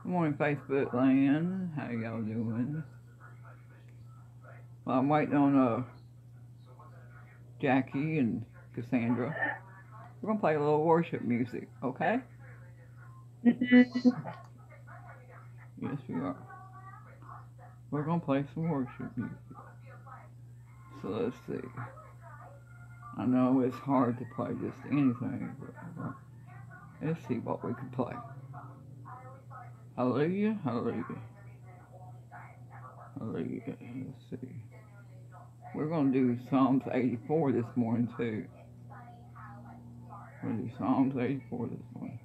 Good morning, Facebook land. How y'all doing? Well, I'm waiting on Jackie and Cassandra. We're gonna play a little worship music, okay? Yes, we are. We're gonna play some worship music. So let's see. I know it's hard to play just anything, but let's see what we can play. Hallelujah, hallelujah. Hallelujah. Let's see. We're going to do Psalms 84 this morning, too. We're going to do Psalms 84 this morning.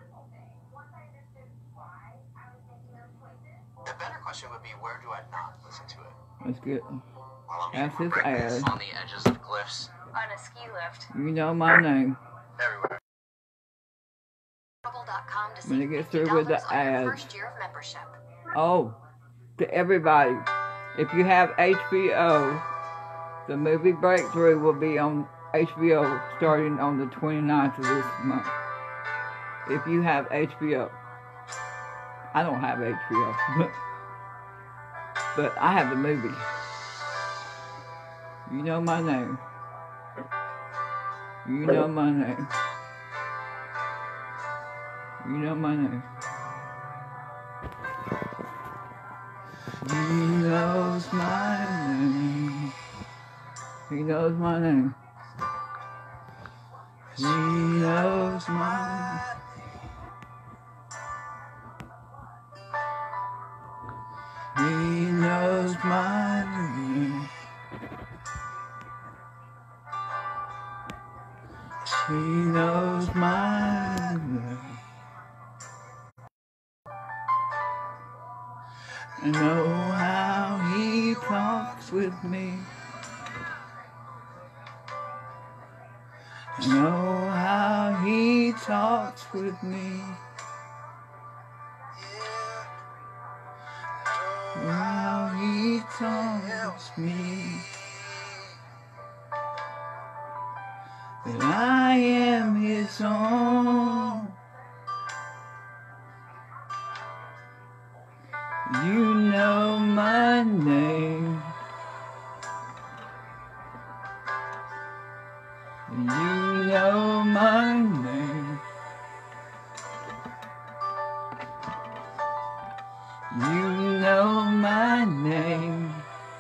The better question would be, where do I not listen to it? Let's get That's his ad. On the edges of cliffs. On a ski lift. You know my name. Everywhere. I'm going to get through with the ad. First year of membership. Oh, to everybody, if you have HBO, the movie Breakthrough will be on HBO starting on the 29th of this month. If you have HBO. I don't have HBO, but I have the movie. You know my name. You know my name. You know my name. He knows my name. He knows my name. He knows my name. He knows my name. He knows my name. I know how he talks with me. I know how he talks with me. How he tells me that I am his own. You know my name. You know my name. You know my name.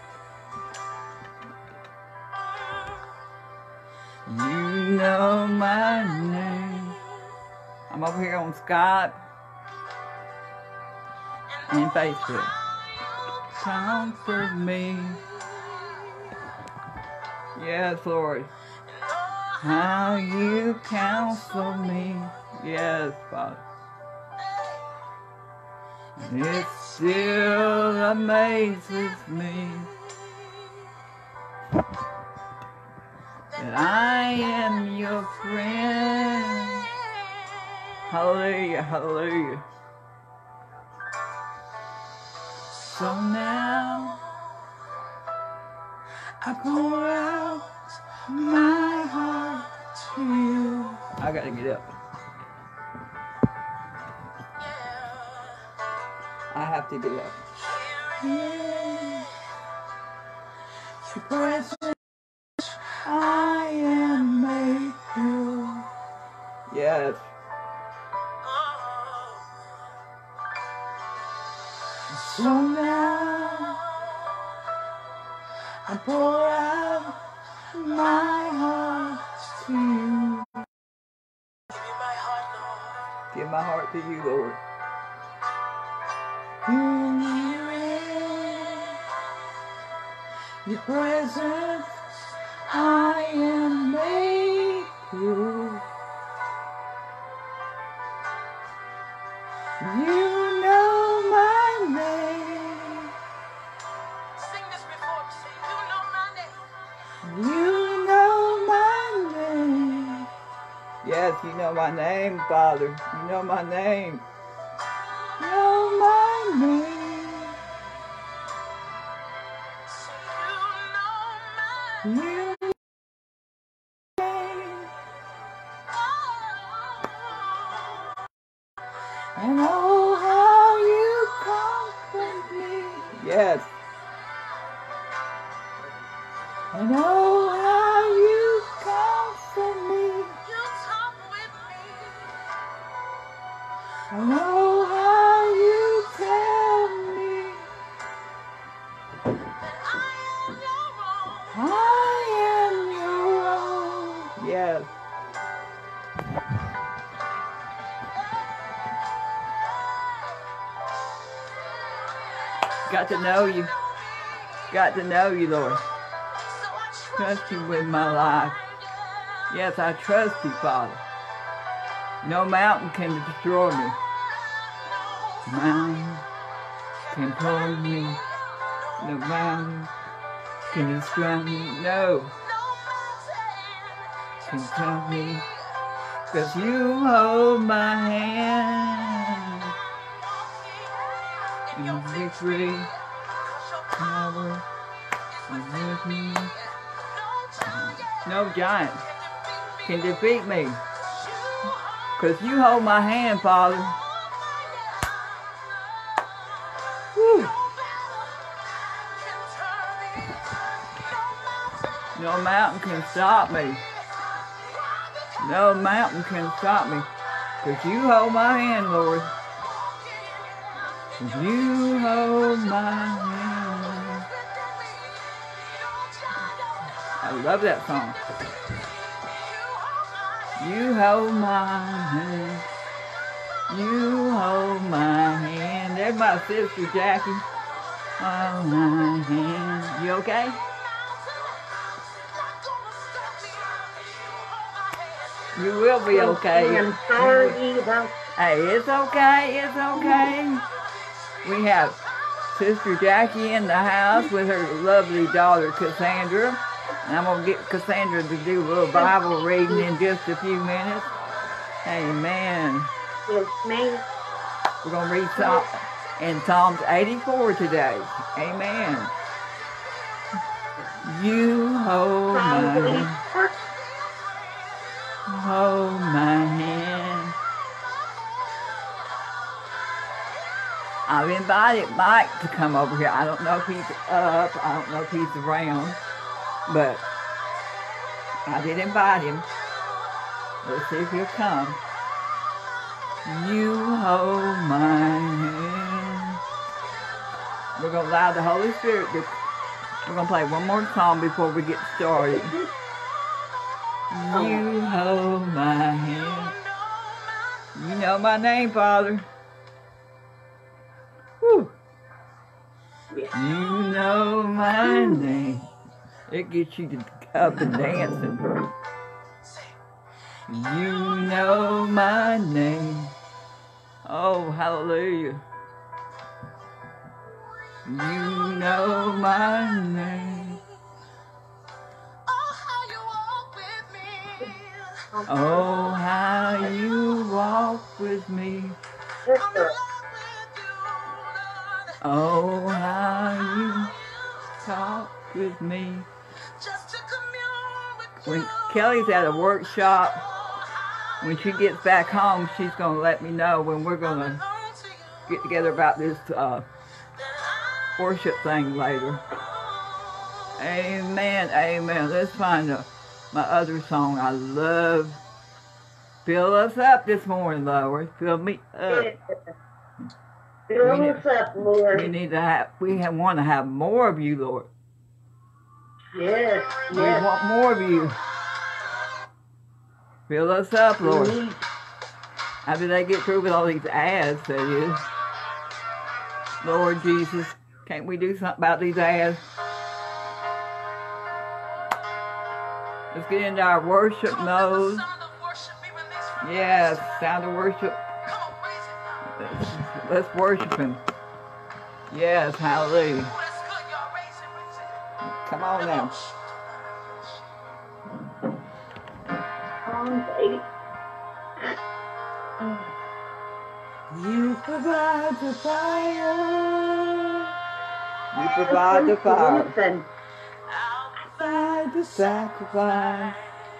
You know my name. I'm over here on Skype and Facebook. Comfort me. Yes, Lord. How you counsel me. Yes, Father. It still amazes me that I am your friend. Hallelujah, hallelujah. So now I pour out my heart to you. I gotta get up. I have to get up. Your presence, I am made new. Yes. So now I pour out my heart to you. Give my heart to you, Lord. Your presence, I am made pure. You know my name. Sing this before me. Say, you know my name. You know my name. Yes, you know my name, Father. You know my name. You know my name. You know my name. And oh, how you Yes. And oh, how you comfort me. You talk with me. And oh, how you tell me That I am your own. I am your own. Yes. Got to know you. Got to know you, Lord. So I Trust you with my life. Yes, I trust you, Father. No mountain can destroy me. Mountain can pull me. No mountain can destroy me. No can tell me. 'Cause you hold my hand. In victory, power is with me. No giant can defeat me. 'Cause you hold my hand, Father. Whew. No mountain can stop me. No mountain can stop me. 'Cause you hold my hand, Lord. 'Cause you hold my hand. I love that song. You hold my hand. You hold my hand. There's my sister Jackie. Hold my hand. You okay? You will be okay. I'm sorry about Hey, it's okay. It's okay. We have Sister Jackie in the house with her lovely daughter Cassandra. And I'm going to get Cassandra to do a little Bible reading in just a few minutes. Amen. yes, ma'am. We're going to read in Psalms 84 today. Amen. You hold my hand. Hold my hand. I've invited Mike to come over here. I don't know if he's up. I don't know if he's around. But I did invite him. Let's see if he'll come. You hold my hand. We're going to allow the Holy Spirit to... We're going to play one more song before we get started. You hold my hand. You know my name, Father. Whew. You know my name. It gets you up and dancing. You know my name. Oh, hallelujah. You know my name. Oh, how you walk with me. Oh, how you talk with me. When Kelly's at a workshop, when she gets back home, she's going to let me know when we're going to get together about this worship thing later. Amen, amen. Let's find my other song I love. Fill us up this morning, Lord. Fill me up. Fill us up, Lord. We want to have more of you, Lord. Yes, We yes. want more of you. Fill us up, Lord. After they get through with all these ads, that is. Lord Jesus, can't we do something about these ads? Let's get into our worship mode. Yes, sound of worship. Let's worship Him. Yes, hallelujah. Come on now. You provide the fire. You provide the fire. Provide the sacrifice.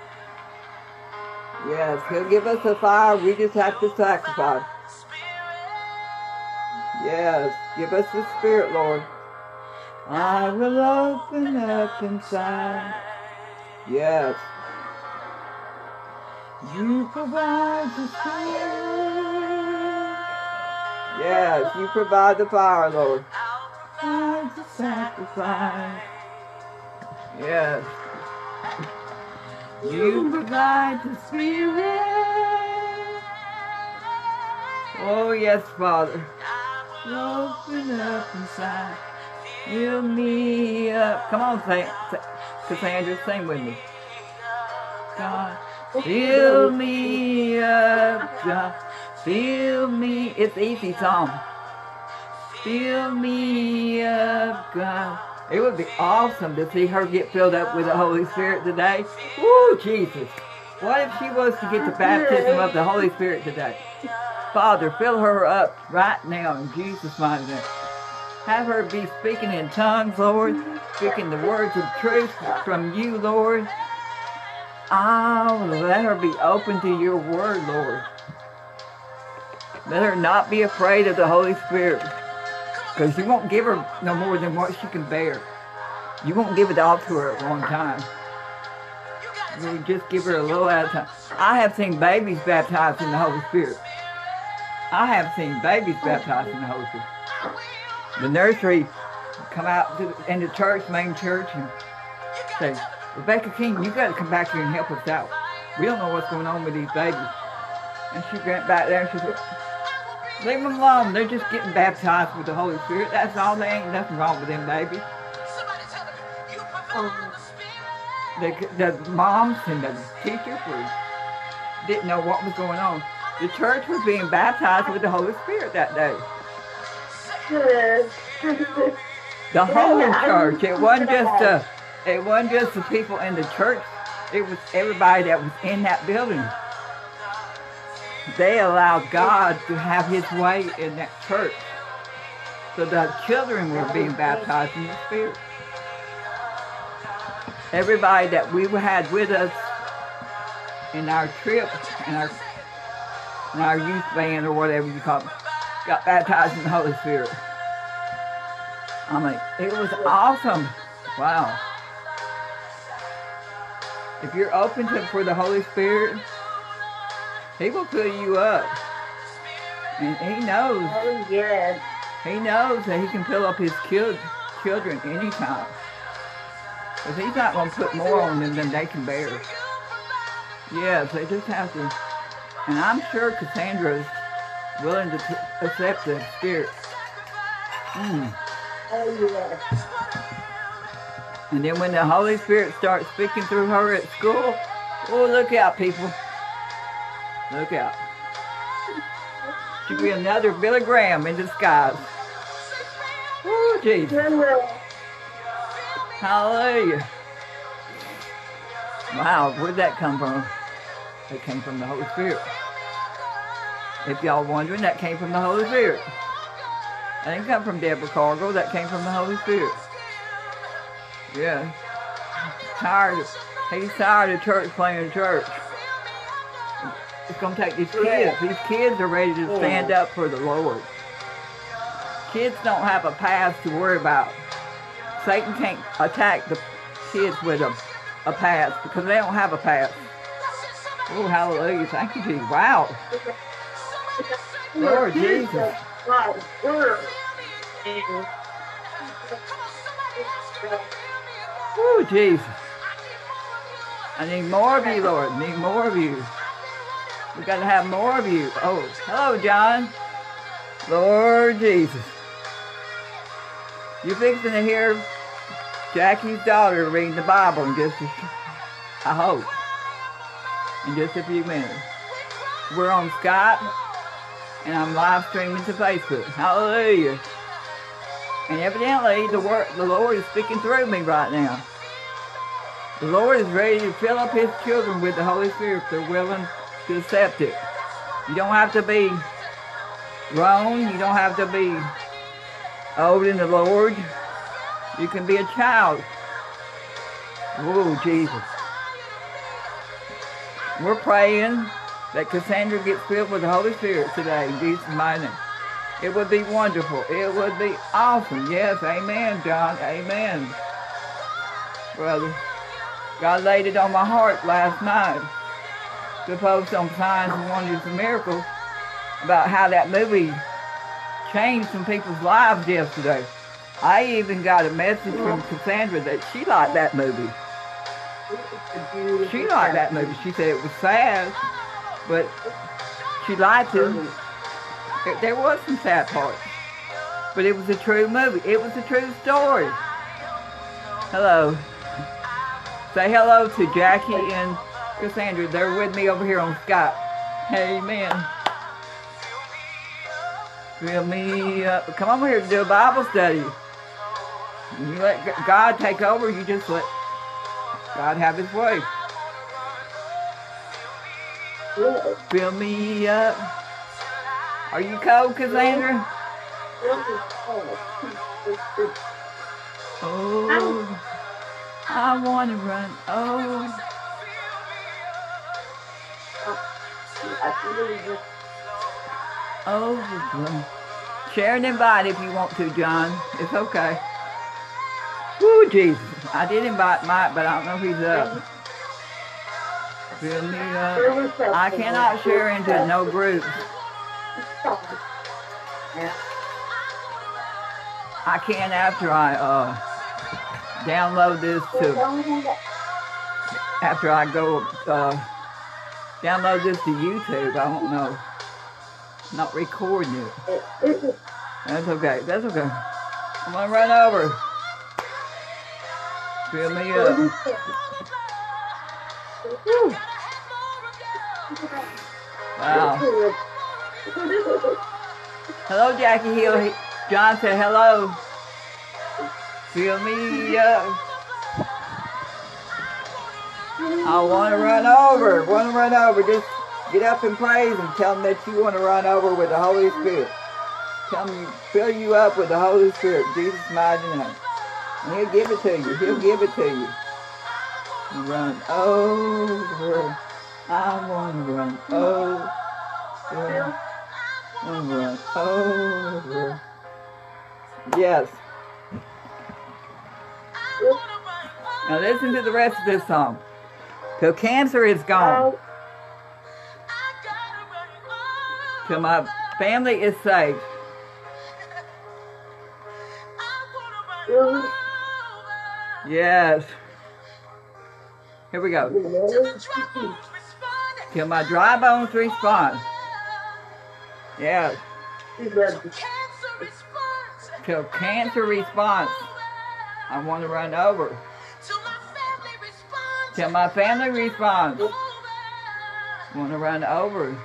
Yes, He'll give us the fire. We just have to sacrifice. Yes, give us the Spirit, Lord. I will open up inside. Yes. You provide the spirit. Yes, you provide the fire, Lord. Provide the sacrifice. Yes. You provide the spirit. Oh, yes, Father. Open up inside. Fill me up. Come on, Cassandra, sing with me. God, fill me up, God. Fill me. It's an easy song. Fill me up, God. It would be awesome to see her get filled up with the Holy Spirit today. Woo, Jesus. What if she was to get the baptism of the Holy Spirit today? Father, fill her up right now in Jesus' mighty name. Have her be speaking in tongues, Lord. Speaking the words of truth from you, Lord. Oh, let her be open to your word, Lord. Let her not be afraid of the Holy Spirit. Because you won't give her no more than what she can bear. You won't give it all to her at one time. You just give her a little at a time. I have seen babies baptized in the Holy Spirit. I have seen babies baptized in the Holy Spirit. The nursery come out in the church, main church, and say, Rebecca King, you got to come back here and help us out. We don't know what's going on with these babies. And she went back there and she said, leave them alone. They're just getting baptized with the Holy Spirit. That's all. There ain't nothing wrong with them babies. The moms and the teachers didn't know what was going on. The church was being baptized with the Holy Spirit that day. The whole church. It wasn't just the people in the church. It was everybody that was in that building. They allowed God to have his way in that church. So the children were being baptized in the Spirit. Everybody that we had with us in our trip, in our youth band or whatever you call it, got baptized in the Holy Spirit. I mean, it was awesome. Wow. If you're open for the Holy Spirit, he will fill you up. And he knows. Oh, yes. He knows that he can fill up his children anytime. Because he's not going to put more on them than they can bear. Yes, they just have to. And I'm sure Cassandra's willing to accept the Spirit. Oh, yes. And then when the Holy Spirit starts speaking through her at school, oh, look out, people. Look out. She'll be another Billy Graham in disguise. Oh, Jesus. Hallelujah. Wow, where'd that come from? It came from the Holy Spirit. If y'all wondering, that came from the Holy Spirit. That didn't come from Deborah Cargill. That came from the Holy Spirit. Yeah. He's tired of church playing church. It's going to take these kids. These kids are ready to stand up for the Lord. Kids don't have a past to worry about. Satan can't attack the kids with a past because they don't have a past. Oh, hallelujah. Thank you, Jesus. Wow. Lord Jesus. Oh, Jesus. I need more of you, Lord. I need more of you. We got to have more of you. Oh, hello, John. Lord Jesus. You're fixing to hear Jackie's daughter reading the Bible in I hope, in just a few minutes. We're on Skype, and I'm live streaming to Facebook. Hallelujah. And evidently, the Lord is speaking through me right now. The Lord is ready to fill up his children with the Holy Spirit if they're willing to accept it. You don't have to be grown. You don't have to be old in the Lord. You can be a child. Oh, Jesus. We're praying that Cassandra gets filled with the Holy Spirit today in Jesus' mighty name. It would be wonderful. It would be awesome. Yes, amen, John. Amen. Brother, God laid it on my heart last night to post on Signs and Wonders and Miracles about how that movie changed some people's lives yesterday. I even got a message from Cassandra that she liked that movie. She liked that movie. She said it was sad, but she liked it. There was some sad parts, but it was a true movie. It was a true story. Hello. Say hello to Jackie and Cassandra. They're with me over here on Skype. Amen. Fill me up. Come over here to do a Bible study. You let God take over. You just let God have His way. Fill me up. Are you cold, Cassandra? Oh, I want to run. Oh. Oh, share and invite if you want to, John. It's okay. Woo, Jesus. I did invite Mike, but I don't know if he's up. Fill me up. I cannot share into no groups. I can after I download this after I go download this to YouTube. I don't know. Not recording it. That's okay. That's okay. I'm gonna run over. Fill me up. Wow. Hello, Jackie Hill. John said hello. Fill me up. I want to run over. Want to run over. Just get up and praise and tell them that you want to run over with the Holy Spirit. Tell them fill you up with the Holy Spirit. Jesus' mighty name. And He'll give it to you. He'll give it to you. And run over. I want to run over. Run over. Yes. Now listen to the rest of this song. Till cancer is gone. Till my family is safe. Yes. Here we go. Till my dry bones respond. Yes. Till cancer response. I want to run over. Till my family responds. I want to run over.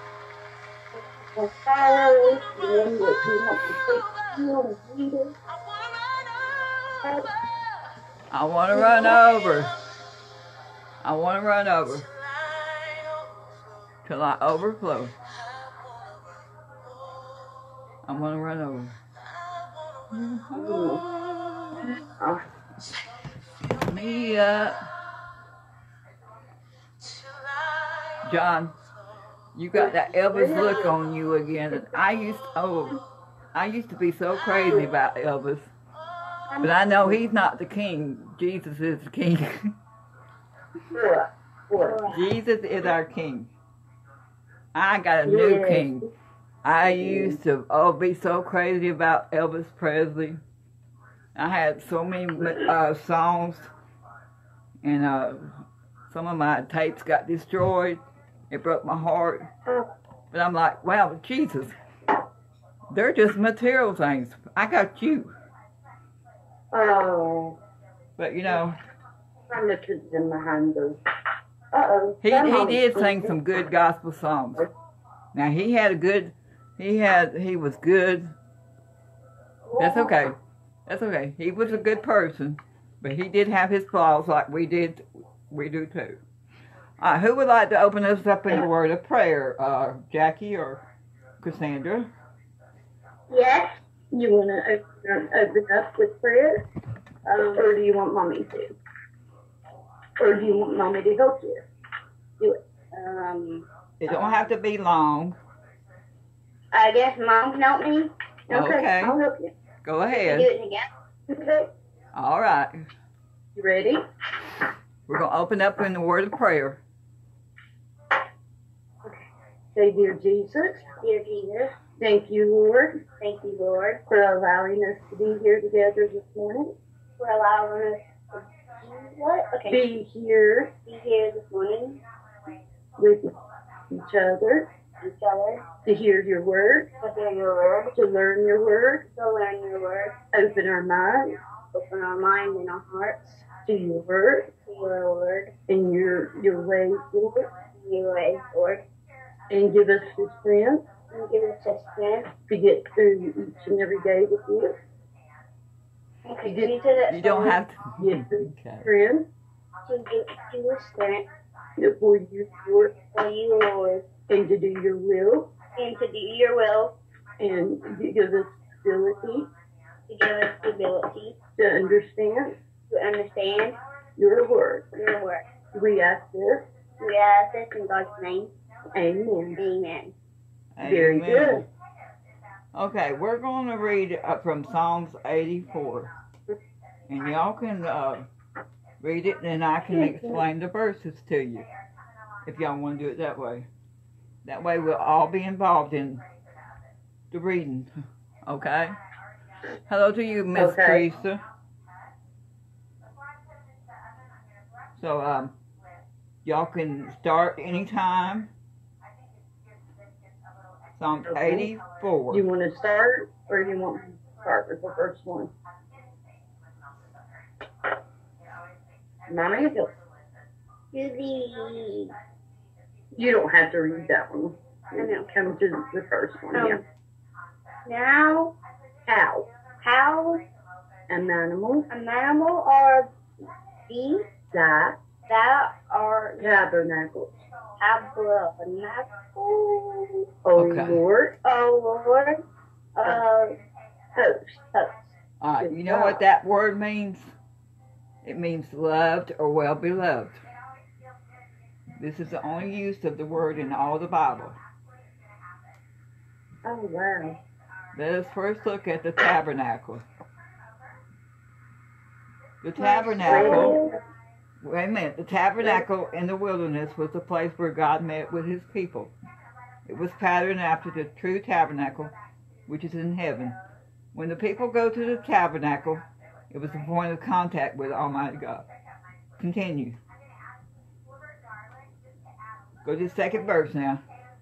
I want to run over. I want to run over. Till I overflow. I want to run over. Fill me up. John, you got that Elvis look on you again. And I used to be so crazy about Elvis. But I know he's not the king. Jesus is the king. Jesus is our king. I got a new king. I used to be so crazy about Elvis Presley. I had so many songs, and some of my tapes got destroyed. It broke my heart. But I'm like, wow, Jesus, they're just material things. I got you. Oh. But you know, Uh-oh. he did sing some good gospel songs. Now he was good. That's okay. That's okay. He was a good person, but he did have his flaws like we do too. All right, who would like to open us up in a word of prayer? Jackie or Cassandra? Yes. You want to open up with prayer? Or do you want Mommy to? Or do you want Mommy to help you? Do it. It don't have to be long. I guess Mom can help me. Okay. I'll help you. Go We can ahead. do it together. Okay. All right. You ready? We're going to open up in the word of prayer. Say, dear Jesus, Dear Jesus, thank you, Lord, thank you, Lord, for allowing us to be here together this morning. for allowing us to what? Okay. Be here Be here this morning with each other, with each other, to hear your word, to hear your word, to learn your word, to learn your word, open our minds open our minds and our hearts to your word to your word, and your ways, Lord, your ways, Lord, and give us the strength and give us the strength to get through each and every day with you. and continue to You don't have to. Give the Okay. strength to give us strength for you, Lord, for you, Lord, and to do your will, and to do your will, and give us ability to give us the ability to understand to understand your word. your word. We ask this. We ask this in God's name. Amen. Amen. Very Amen. good. Okay, we're going to read from Psalms 84. And y'all can read it, and I can explain the verses to you, if y'all want to do it that way. That way we'll all be involved in the reading. Okay? Hello to you, Miss Okay. Teresa. So, y'all can start anytime. Psalm Okay. 84. You want to start, or you want me to start with the first one? Mommy, Do the you don't have to read that one. I know. Come to the first one. Um, Yeah. now How? how An animal an animal or beast that that are tabernacle. tabernacle, O Okay. Lord, oh Lord, host. Alright, you know what that word means? It means loved or well beloved. This is the only use of the word in all the Bible. Oh, wow. Let us first look at the tabernacle. The tabernacle, wait a minute, the tabernacle in the wilderness was the place where God met with his people. It was patterned after the true tabernacle, which is in heaven. When the people go to the tabernacle, it was a point of contact with Almighty God. Continue. Go to the second verse now.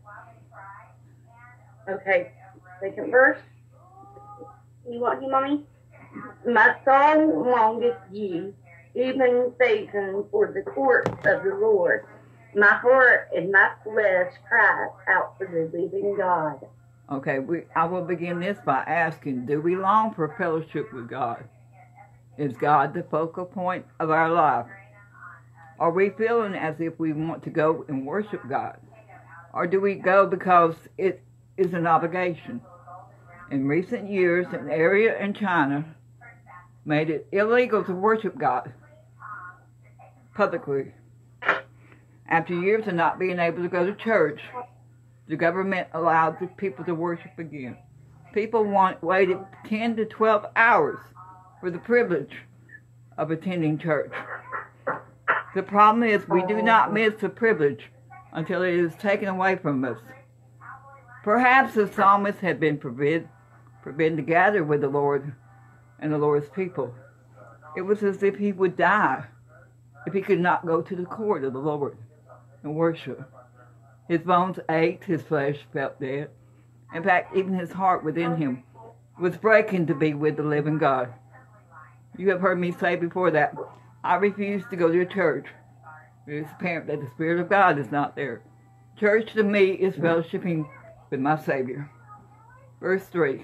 Okay. Second verse. You want you, mommy? My soul longeth ye, even Satan, for the courts of the Lord. My heart and my flesh cry out for the living God. Okay, I will begin this by asking, do we long for fellowship with God? Is God the focal point of our life? Are we feeling as if we want to go and worship God? Or do we go because it is an obligation? In recent years, an area in China made it illegal to worship God publicly. After years of not being able to go to church, the government allowed the people to worship again. People waited 10 to 12 hours for the privilege of attending church. The problem is we do not miss the privilege until it is taken away from us. Perhaps the psalmist had been forbidden to gather with the Lord and the Lord's people. It was as if he would die if he could not go to the court of the Lord and worship. His bones ached, his flesh felt dead. In fact, even his heart within him was breaking to be with the living God. You have heard me say before that I refuse to go to a church. It is apparent that the Spirit of God is not there. Church to me is fellowshipping with my Savior. Verse 3.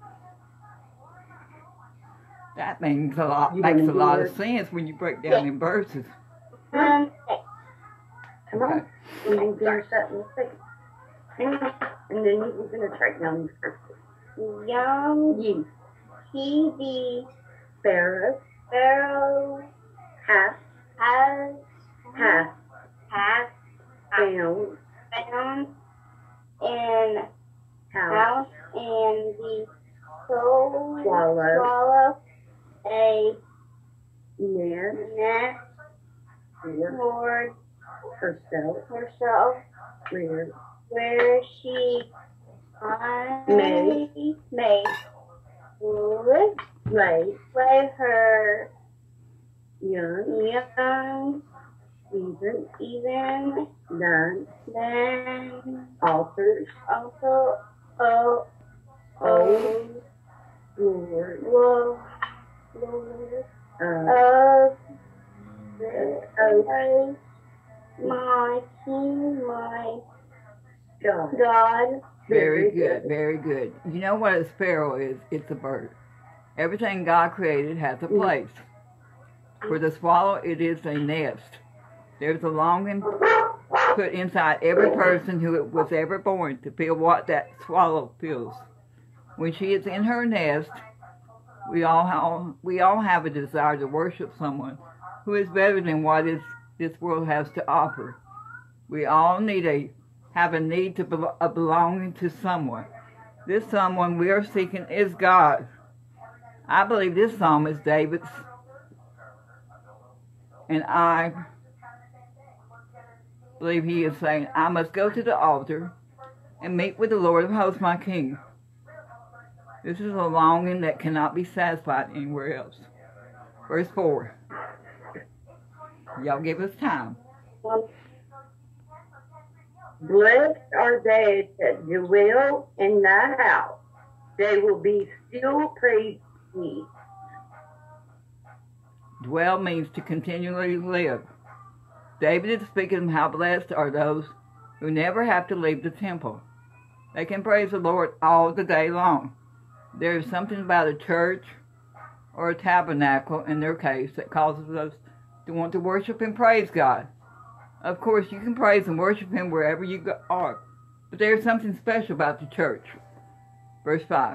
That means a lot, makes a lot of sense when you break down in verses. Come Okay. on. We can finish that in a second. And then we're going to track down these verses. Young Ye, he the Pharaoh, Pharaoh hath hath found found in house house and the swallow a nest nest for for herself herself where she May. may lay lay her young, young even even then then altars also old Lord Lord of of the my King, my God. God. Very good, very good. You know what a sparrow is? It's a bird. Everything God created has a place. For the swallow, it is a nest. There's a longing put inside every person who was ever born to feel what that swallow feels. When she is in her nest, we all have a desire to worship someone who is better than what this world has to offer. We all have a need to a belonging to someone. This someone we are seeking is God. I believe this psalm is David's, and I believe he is saying, I must go to the altar and meet with the Lord of hosts, my King. This is a longing that cannot be satisfied anywhere else. Verse 4. Y'all give us time. Blessed are they that dwell in thy house. They will be still praised me. Dwell means to continually live. David is speaking of how blessed are those who never have to leave the temple. They can praise the Lord all the day long. There is something about a church or a tabernacle, in their case, that causes us to want to worship and praise God. Of course, you can praise and worship Him wherever you are, but there's something special about the church. Verse 5.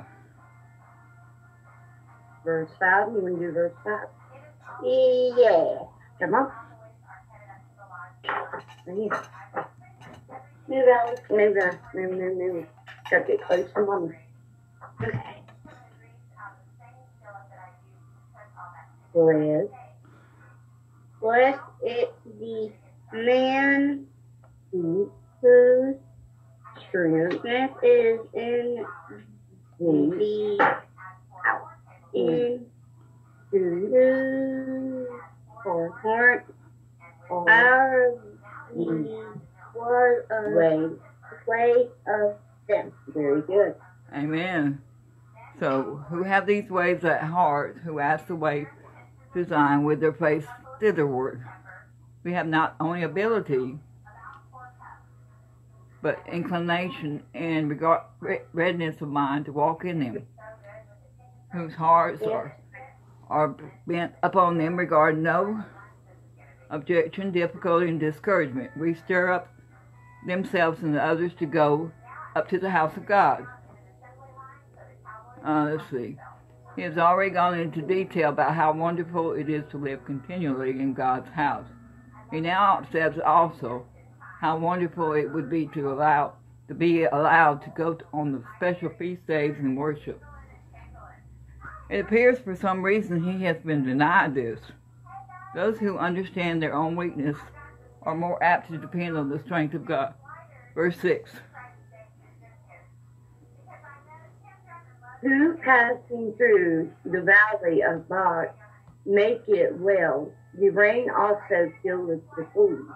Verse 5, you want to do verse 5? Yeah. Come on. Move Move out. Move. Gotta get close to Mama. Okay. Blessed Blessed is the man whose whose strength strength is in is the in whose whose heart are are the way of them. very good. Amen. So, who have these ways at heart, who ask the way designed with their face thitherward. We have not only ability, but inclination and readiness of mind to walk in them, whose hearts are bent upon them regarding no objection, difficulty, and discouragement. We stir up themselves and the others to go up to the house of God. Let's see. He has already gone into detail about how wonderful it is to live continually in God's house. He now says also how wonderful it would be to be allowed to go on the special feast days and worship. It appears for some reason he has been denied this. Those who understand their own weakness are more apt to depend on the strength of God. Verse 6. Who passing through the valley of Baca make it well. The rain also filleth the food.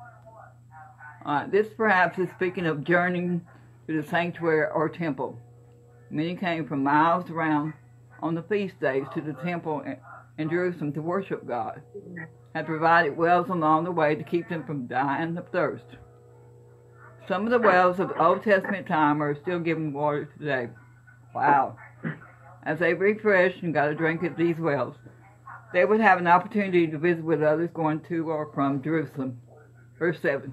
This perhaps is speaking of journeying to the sanctuary or temple. Many came from miles around on the feast days to the temple in Jerusalem to worship God, had provided wells along the way to keep them from dying of thirst. Some of the wells of the Old Testament time are still giving water today. Wow. As they refreshed and got a drink at these wells, they would have an opportunity to visit with others going to or from Jerusalem. Verse 7.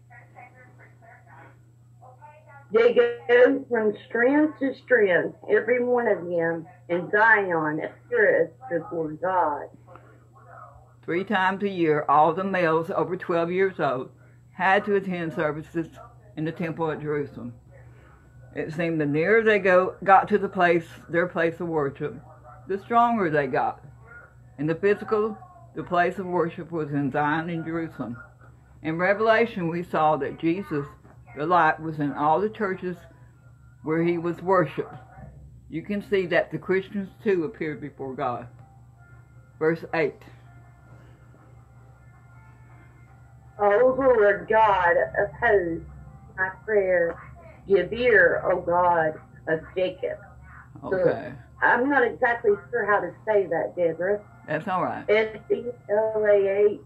They go from strength to strength, every one of them, and Zion appeareth before God. 3 times a year, all the males over 12 years old had to attend services in the temple at Jerusalem. It seemed the nearer they got to their place of worship, the stronger they got. In the physical, the place of worship was in Zion and Jerusalem. In Revelation, we saw that Jesus, the light, was in all the churches where he was worshipped. You can see that the Christians too appeared before God. Verse 8. O Lord God of hosts, my prayer, give ear, O God of Jacob. Okay. I'm not exactly sure how to say that, Deborah. That's all right. S-E-L-A-H.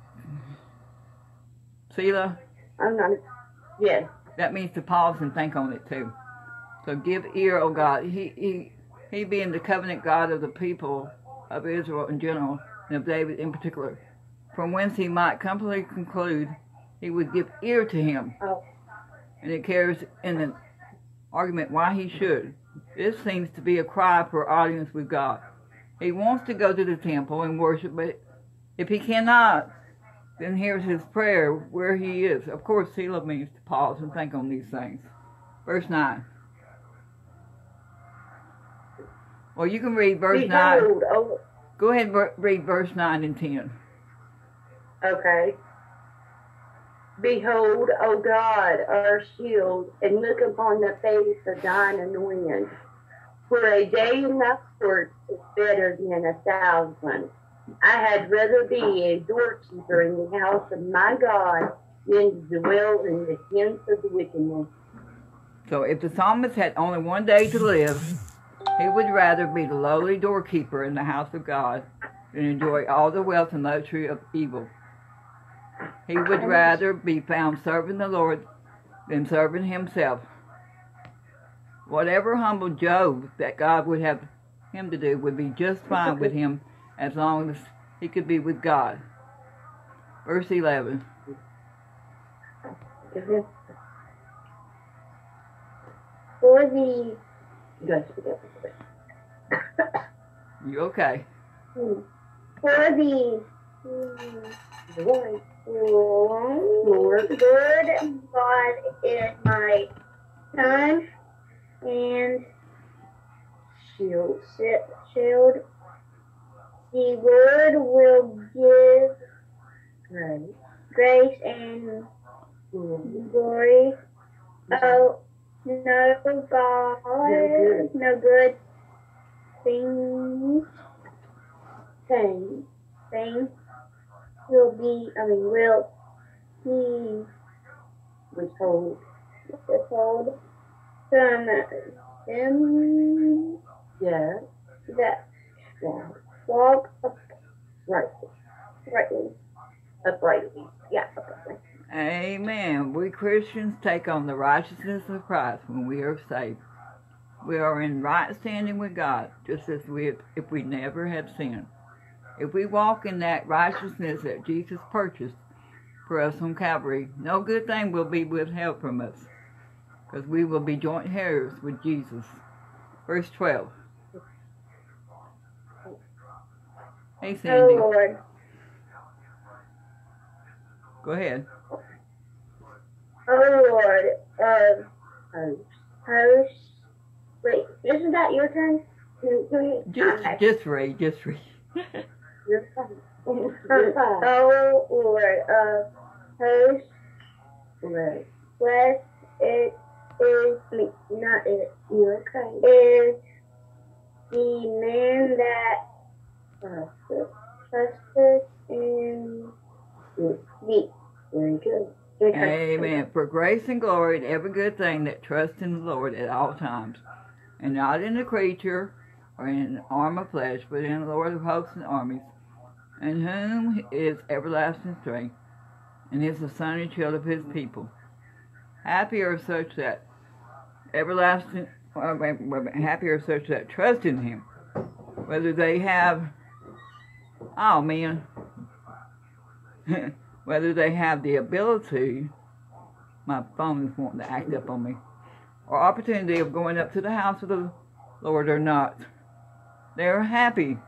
Selah, I'm not. Yes. that means to pause and think on it too. So give ear, O God. He being the covenant God of the people of Israel in general, and of David in particular, from whence he might completely conclude he would give ear to him. Oh. And it carries in an argument why he should. This seems to be a cry for audience with God. He wants to go to the temple and worship, but if he cannot, then here's his prayer where he is. Of course, Selah means to pause and think on these things. Verse 9. Well, you can read verse 9. Oh, Go ahead and read verse 9 and 10. okay. Behold, O God, our shield, and look upon the face of thine anointed. For a day in thy court is better than 1,000. I had rather be a doorkeeper in the house of my God than to dwell in the tents of the wickedness. So if the psalmist had only one day to live, he would rather be the lowly doorkeeper in the house of God than enjoy all the wealth and luxury of evil. He would rather be found serving the Lord than serving himself. Whatever humbled Job that God would have him to do would be just fine with him as long as he could be with God. Verse 11. For the You okay? for the Lord God is my son and Shield. shield. The Lord will give Right. grace and glory. Oh, no good thing will he Withhold. withhold from them Yeah. that Yeah. walk Right. uprightly. Uprightly. Yeah, uprightly. Amen. We Christians take on the righteousness of Christ when we are saved. We are in right standing with God, just as if we never had sinned. If we walk in that righteousness that Jesus purchased for us on Calvary, no good thing will be withheld from us, because we will be joint heirs with Jesus. Verse 12. Hey, Oh Sandy. Lord, Go ahead. oh Lord of Oh. hosts. Wait, isn't that your turn? Okay. Just read. You're fine. Oh Lord of hosts, Right. blessed it is me, not it, You're okay. is the man that trusted in thee. Very good. Amen. For grace and glory and every good thing that trusts in the Lord at all times, and not in the creature or in an arm of flesh, but in the Lord of hosts and armies, in whom is everlasting strength, and is the Son and Shield of his people. Happy are such that happy are such that trust in him, whether they have, whether they have the ability, my phone is wanting to act up on me, or opportunity of going up to the house of the Lord or not. They are happy.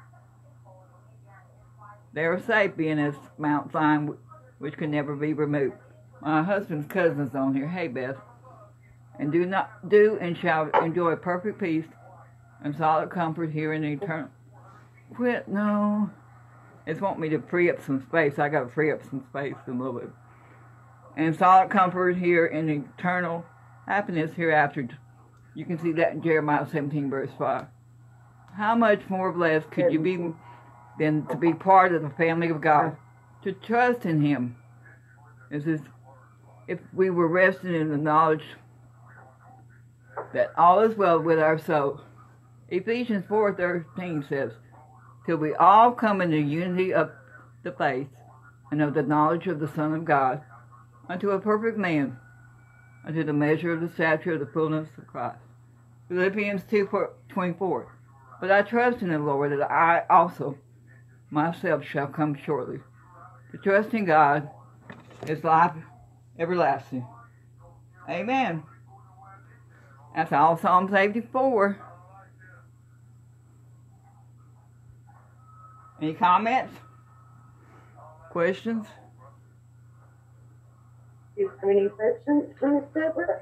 They are safe being as Mount Zion, which can never be removed. My husband's cousin's on here. Hey, Beth. And do and shall enjoy perfect peace, and solid comfort here in the eternal. Quit, no. It's want me to free up some space. I got to free up some space a little bit. And solid comfort here in eternal happiness hereafter. You can see that in Jeremiah 17, verse 5. How much more blessed could you be than to be part of the family of God? To trust in Him. If we were resting in the knowledge that all is well with our soul. Ephesians 4:13 says, till we all come in the unity of the faith and of the knowledge of the Son of God, unto a perfect man, unto the measure of the stature of the fullness of Christ. Philippians 2:24. But I trust in the Lord that I also myself shall come shortly. To trust in God is life everlasting. Amen. That's all Psalms 84. Any comments? Questions? Do you have any questions for Miss Deborah?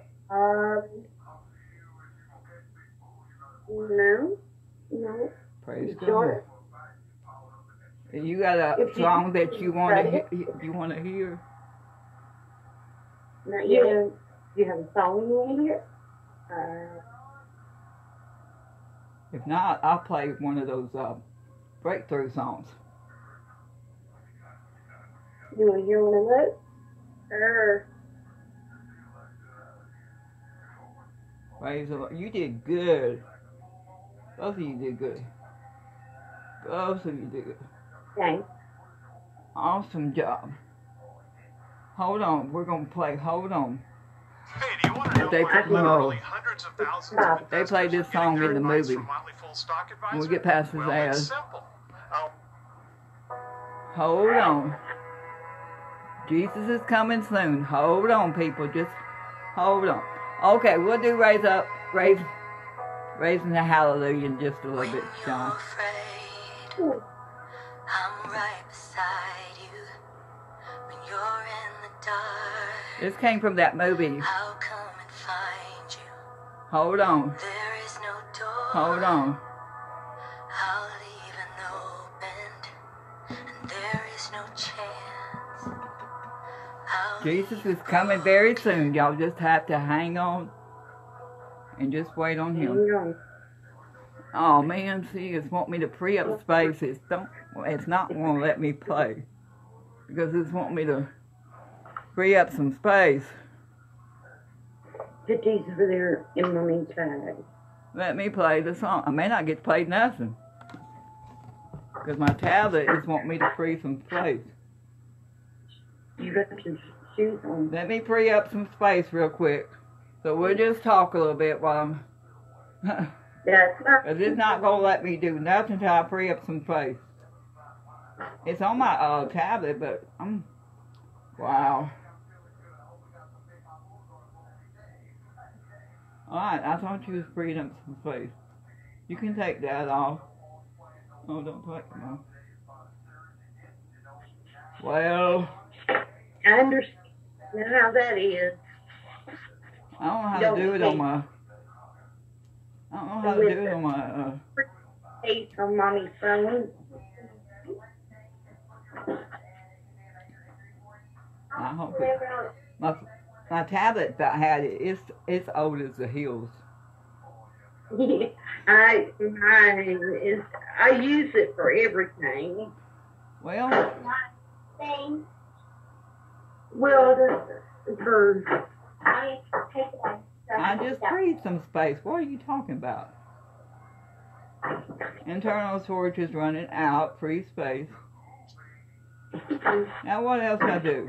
No. Praise Sure. God. You got a song that you want to hear? Not yet. Do you have a song you want to hear? If not, I'll play one of those breakthrough songs. You want to hear one of those? Sure. Praise the Lord. You did good. Both of you did good. Both of you did good. Thanks. Awesome job. Hold on. We're going to play Hold On. Hey, do you want to know They why put me literally on. hundreds of thousands of They investors played this are song getting in the their advice movie. from Motley Fool Stock Advisor? When we get past his Well, ass. it's simple. Hold on. Jesus is coming soon. Hold on, people. Just hold on. Okay, we'll do raising the hallelujah in just a little bit, John. Afraid, I'm right beside you. When you're in the dark, This came from that movie. I'll come and find you. Hold on. There is no door. Hold on. I'll leave it opened, and there is no chance. Jesus is coming very soon. Y'all just have to hang on and just wait on Him. Oh man, see, it's want me to free up space. It's not going to let me play because it's want me to free up some space. Put these over there in Mommy's bag. Let me play the song. I may not get to play nothing because my tablet is want me to free some space. You got your shoes on. Let me free up some space real quick. So we'll just talk a little bit while I'm... That's not. Because it's not going to let me do nothing until I free up some space. It's on my tablet, but I'm... Wow. Alright, I thought you was freeing up some space. You can take that off. Oh, don't take it off. Well... I understand how that is. I don't know how to do it on my... I don't know how to do it on my... Face on Mommy's phone. I hope it... My tablet that I had it's old as the hills. I use it for everything. Well, For I just freed some space. What are you talking about? Internal storage is running out. Free space. Now what else I do?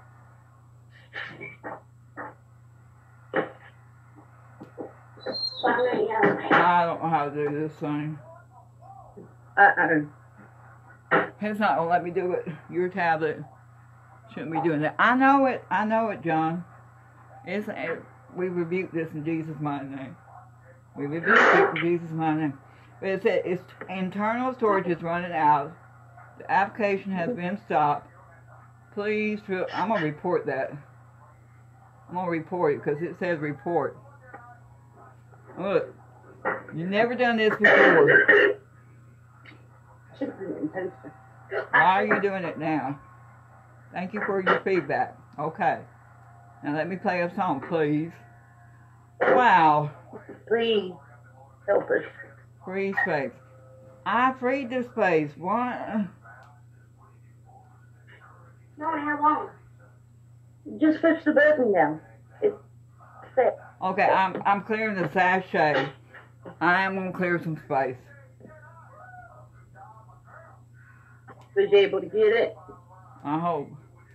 I don't know how to do this thing. It's not gonna let me do it. Your tablet shouldn't be doing that. I know it, John. We rebuke this in Jesus' mighty name. We rebuke it in Jesus' mighty name. But it said its internal storage is running out. The application has been stopped. Please, I'm gonna report that. I'm gonna report it because it says report. Look, You've never done this before. Should have been posted. Why are you doing it now? Thank you for your feedback. Okay. Now let me play a song, please. Wow. Please help us. Free space. I freed the space. What? No, how long? Just push the button down. It's set. Okay, I'm clearing the sachet. I am gonna clear some space. Was you able to get it? I hope.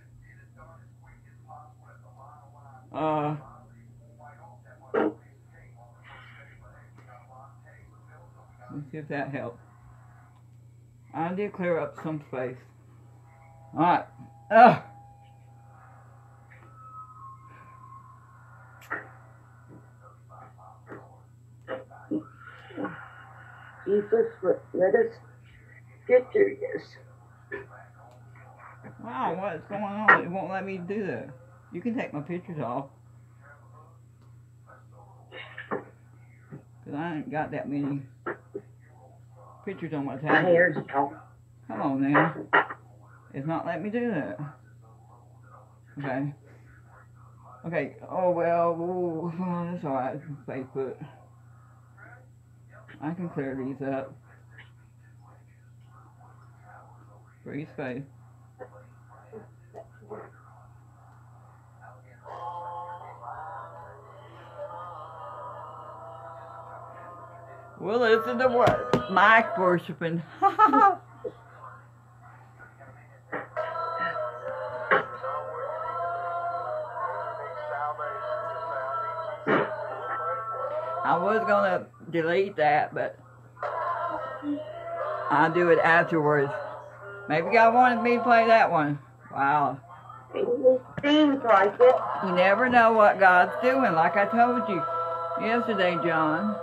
Let's see if that helps. I did clear up some space. Alright. Jesus, let us get through this. Wow, what's going on? It won't let me do that. You can take my pictures off. Because I ain't got that many pictures on my My tablet. hair's all. Come on now. It's not letting me do that. Okay. Okay. Oh, well. Ooh, that's alright. Facebook. I can clear these up. Free space. We'll listen to what? Mike worshiping. I was gonna delete that, but I'll do it afterwards. Maybe y'all wanted me to play that one. Wow. It seems like it. You never know what God's doing, like I told you yesterday, John.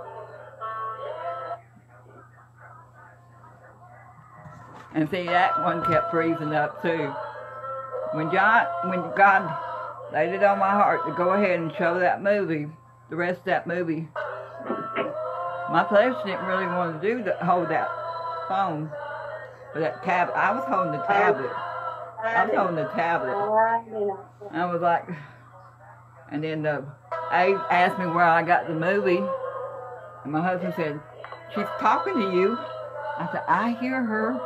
And see, that one kept freezing up too. When God laid it on my heart to go ahead and show that movie, the rest of that movie, my flesh didn't really want to hold that phone, or that tablet. I was holding the tablet. I was holding the tablet. I was like, and then Abe asked me where I got the movie, and my husband said, "She's talking to you." I said, "I hear her."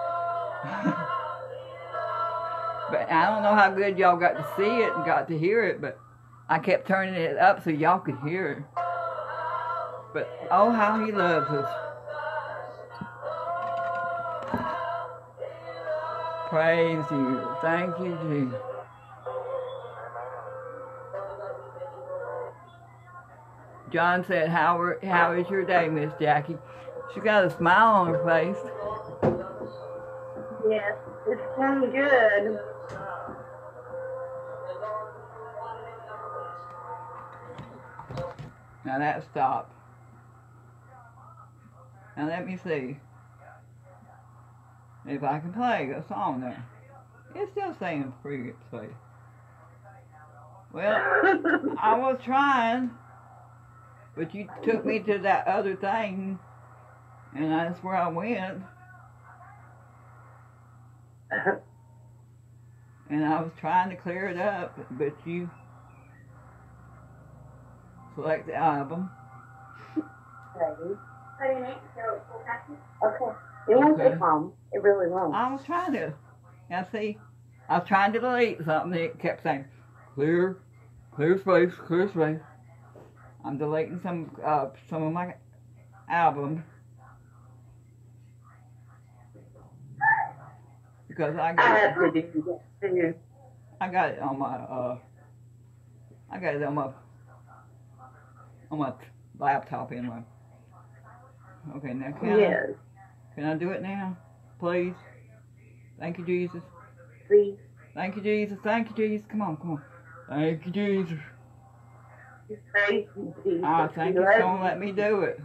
But I don't know how good y'all got to see it and got to hear it, but I kept turning it up so y'all could hear it. But oh, how he loves us. Praise you. Thank you, Jesus. John said, how is your day, Miss Jackie? She got a smile on her face. Yes, it's going good. Now that stopped. Now let me see if I can play a song there. It's still saying free space. Well, I was trying, but you took me to that other thing, and that's where I went. And I was trying to clear it up, but you select the album. Ready? Put in it so it will happen. Okay. It won't Okay. take long. It really won't. I was trying to. Now see, I was trying to delete something. It kept saying, clear space, clear space. I'm deleting some of my albums because I I got have to do that too. I got it on my on my laptop anyway. Okay, now Yes. can I do it now, please? Thank you, Jesus. Please. Thank you, Jesus. Thank you, Jesus. Come on. Thank you, Jesus. Praise you, Jesus. Ah, thank you We for love gonna let me do it.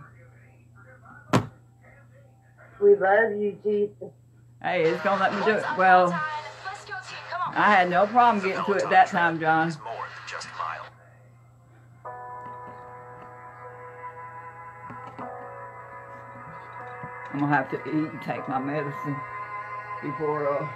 We love you, Jesus. Hey, it's gonna let me do it. Well, Let's go, team. Come on. I had no problem getting to it that time, John. It's more than just mild. I'm gonna have to eat and take my medicine before.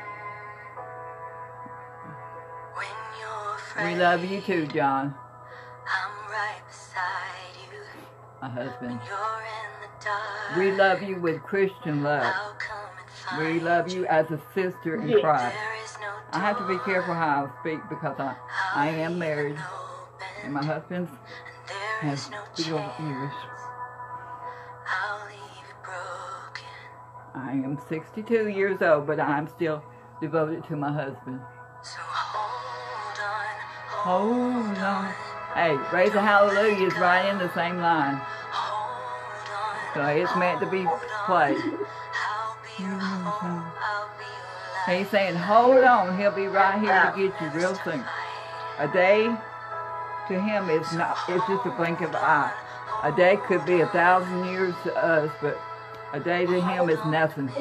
We love you too, John. I'm right beside you. My husband. You're in the dark. We love you with Christian love. I'll come and find We love you as a sister in Yeah. Christ. There is no I have to be door careful how I speak because I am married open, and my husband and there has is no real chance. English. I'll leave you broken. I am 62 years old, but I'm still devoted to my husband. So hold on, Hold on. Hey, Raise a Hallelujah is right in the same line. hold on. So it's meant to be played. I'll be your home, I'll be your light. He's saying, hold on, he'll be right here to get you real soon. A day to him is not, it's just a blink of an eye. A day could be 1,000 years to us, but a day to him is nothing.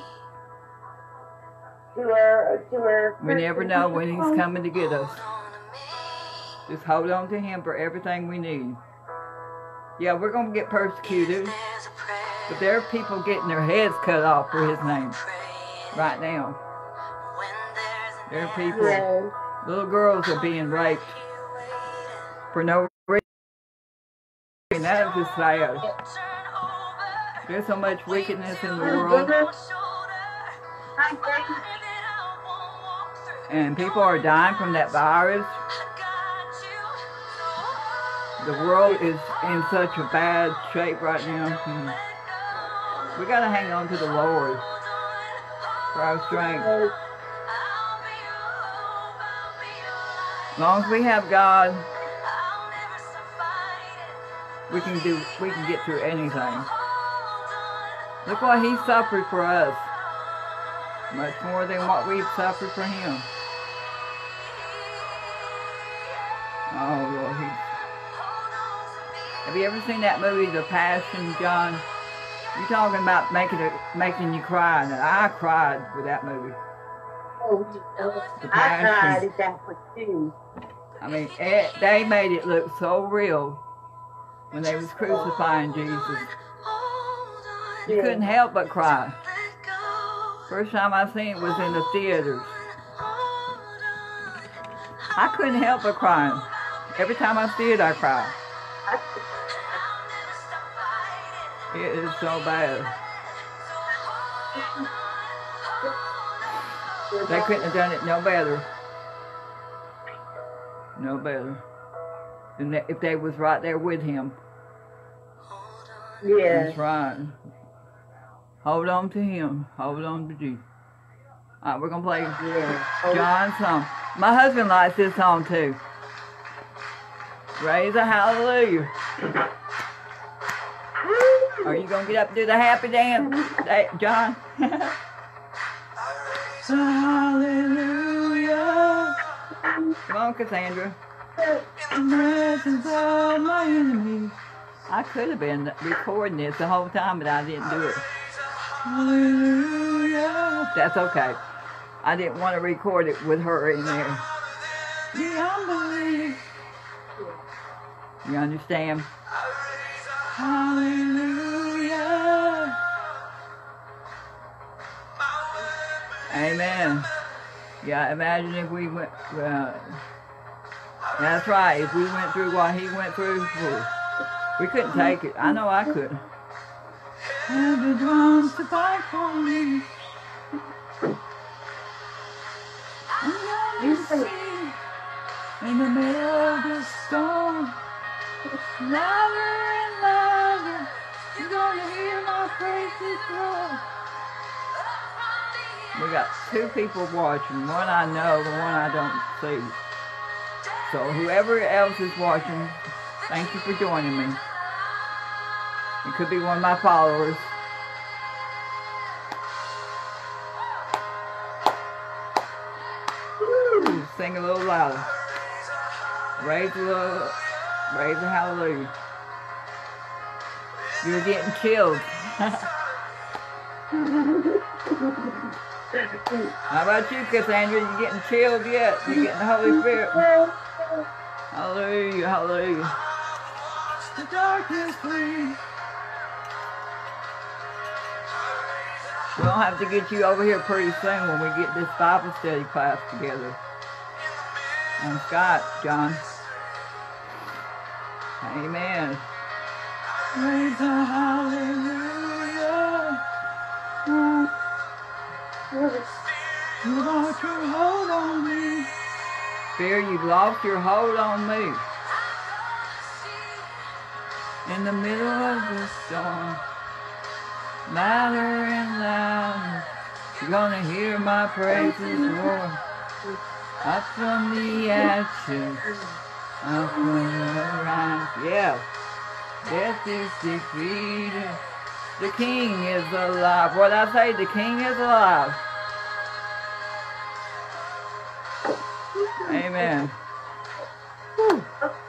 We never know when he's coming to get us. Just hold on to him for everything we need. Yeah, we're going to get persecuted, There's a prayer but there are people getting their heads cut off for his name praying right now. when there's an There are people, Yeah. little girls are being raped you waiting. for no reason. And that is just sad. Turn over, There's so much wickedness in the world, shoulder. I'm thinking And then I won't walk through. and people are dying from that virus. I got you. The world is in such a bad shape right now. We got to hang on to the Lord for our strength. As long as we have God, we can get through anything. Look what He suffered for us. Much more than what we've suffered for Him. Oh, Lord, have you ever seen that movie, The Passion, John? You're talking about making you cry, and I cried with that movie. The I tried Passion. it that one too. I mean, they made it look so real when they was crucifying Jesus. You couldn't help but cry. First time I seen it was in the theaters. I couldn't help but crying. Every time I see it, I cry. It is so bad. They couldn't have done it no better. No better. And if they was right there with him. Yeah. That's right. Hold on to him. Hold on to Jesus. Alright, we're going to play John's song. My husband likes this song too. Raise a hallelujah. Are you going to get up and do the happy dance, John? Hallelujah. Come on, Cassandra. In the presence of my enemies. I could have been recording this the whole time, but I didn't do it. Hallelujah. That's okay. I didn't want to record it with her in there. The unbelief. You understand? Hallelujah. Amen. Yeah, imagine if we went, that's right, if we went through what he went through, we couldn't take it. I know I couldn't. Heaven wants to fight for me. You see, in the middle of the storm, louder and louder, you're gonna hear my praises roar. We got two people watching, one I know, the one I don't see. So whoever else is watching, thank you for joining me. It could be one of my followers. Ooh, sing a little louder. Raise a hallelujah. You're getting chilled. How about you, Cassandra? You getting chilled yet? You getting the Holy Spirit? Hallelujah, hallelujah. The darkness flee. We'll have to get you over here pretty soon when we get this Bible study class together. On Skype, John. Amen. Praise the hallelujah. You lost your hold on me. Fear, you've lost your hold on me. In the middle of the storm, louder and louder, you're gonna hear my praises roar. Up from the ashes, up from the rise. Yeah, death is defeated. The King is alive. What I say? The King is alive. Amen. Woo.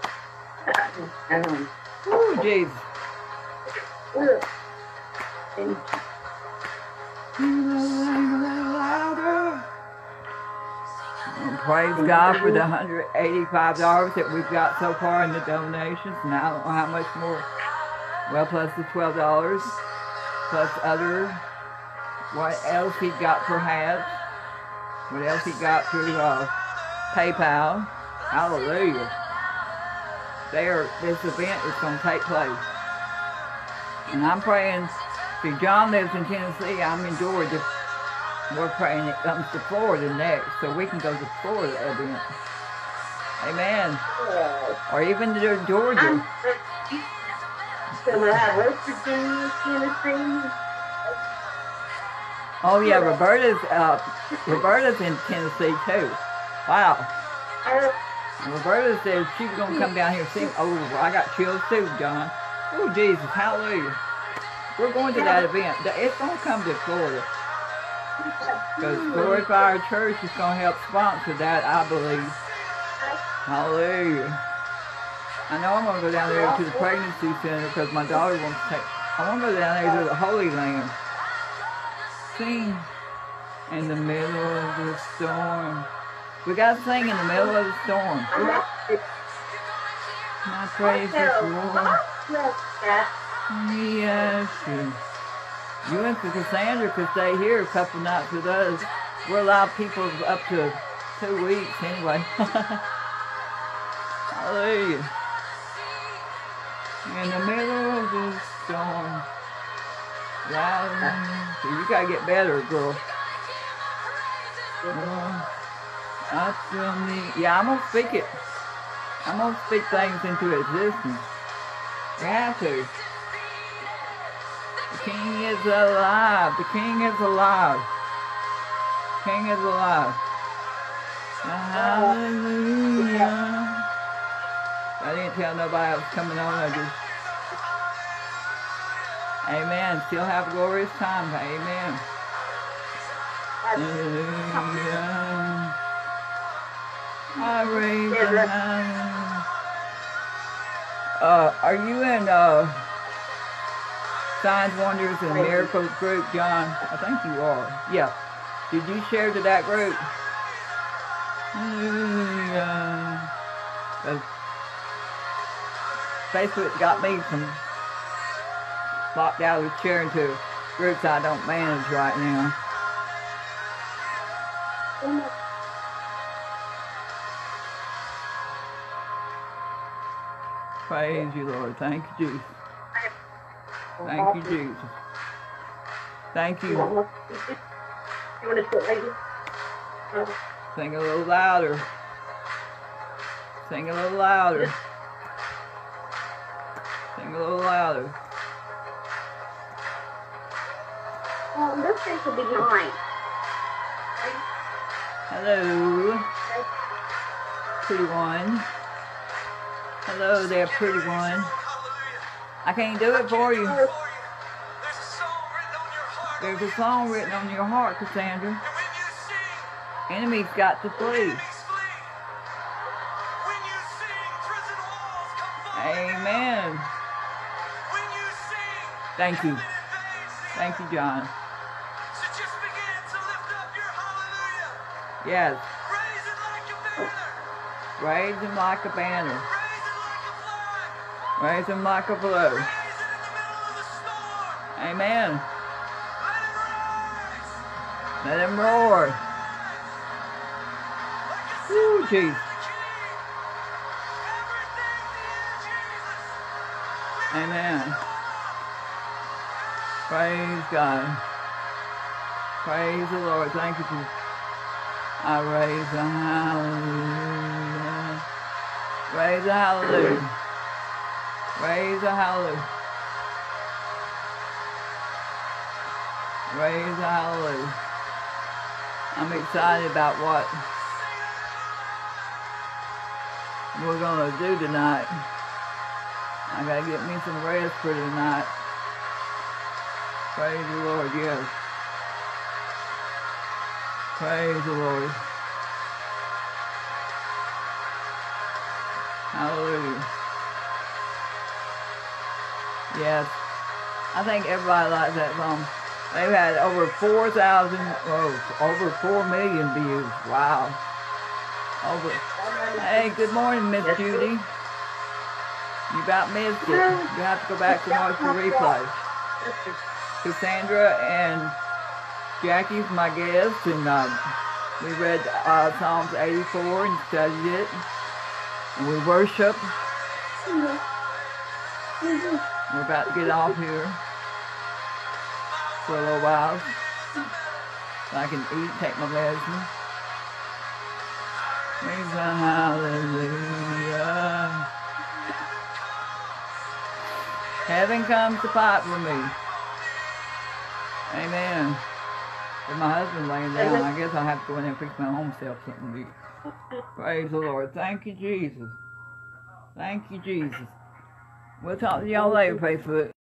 Woo, Jesus. Praise God for the $185 that we've got so far in the donations. And I don't know how much more. Well, plus the $12, plus other, what else he got perhaps, what else he got through PayPal. Hallelujah. This event is going to take place. And I'm praying, see, John lives in Tennessee, I'm in Georgia. We're praying it comes to Florida next, so we can go to Florida event. Amen. Or even to Georgia. So we'll have West Virginia, Tennessee. Oh yeah, Roberta's in Tennessee too. Wow. And Roberta said she was going to come down here and see. Oh, I got chills too, John. Oh, Jesus, hallelujah. We're going to that event. It's going to come to Florida. Because Glory Fire Church is going to help sponsor that, I believe. Hallelujah. I know I'm going to go down there to the pregnancy center because my daughter wants to take. I want to go down there to the Holy Land. Sing in the middle of the storm. We got to sing in the middle of the storm. My praise is Lord. Yes. You and Cassandra could stay here a couple nights with us. We'll allow people up to 2 weeks anyway. Hallelujah. In the middle of the storm. So you gotta get better, girl. Up from the, yeah, I'm gonna speak it. I'm gonna speak things into existence. We have to. The King is alive. The King is alive. The King is alive. Hallelujah. I didn't tell nobody I was coming on. I just, amen. Still have a glorious time. Amen. Hallelujah. I raise the hand. Are you in Signs, Wonders, and Miracles group, John? I think you are. Yeah. Did you share to that group? Facebook got me from locked out of sharing to groups I don't manage right now. Praise you, Lord. Thank you, Jesus. Thank you, Jesus. Thank you. You want to sit right here? Sing a little louder. Sing a little louder. Sing a little louder. This thing could be mine. Hello. Pretty one. Hello there, pretty one. I can't do it for you. There's a song written on your heart, Cassandra. Enemies got to flee. Amen. Thank you. Thank you, John. Yes. Raise him like a banner. Raise him like a balloon. Amen. Let him roar. Woo, jeez. Amen. Praise God. Praise the Lord. Thank you, Jesus. I raise a hallelujah. Raise a hallelujah. Raise a hallelujah. Raise a hallelujah. I'm excited about what we're going to do tonight. I got to get me some rest for tonight. Praise the Lord, yes. Praise the Lord. Hallelujah. Yes. I think everybody likes that song. They've had over 4,000, over 4 million views. Wow. Hey, good morning, Miss Judy. You about missed it. You have to go back and watch the replay. Cassandra and Jackie's my guest, and we read Psalms 84 and studied it. And we worship. We're about to get off here for a little while, so I can eat, take my medicine. Praise the hallelujah. Heaven comes to fight for me. Amen. But my husband's laying down. I guess I'll have to go in there and fix my own self something to eat. Praise the Lord. Thank you, Jesus. Thank you, Jesus. We'll talk to y'all later, Payfoot.